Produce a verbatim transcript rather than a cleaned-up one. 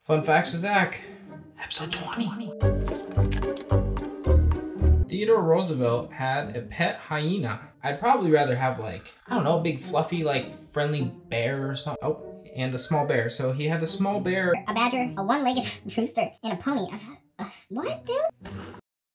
Fun facts with Zach, episode twenty. Theodore Roosevelt had a pet hyena. I'd probably rather have like, I don't know, a big fluffy like friendly bear or something. Oh, and a small bear. So he had a small bear, a badger, a one-legged rooster, and a pony. Uh, uh, what, dude?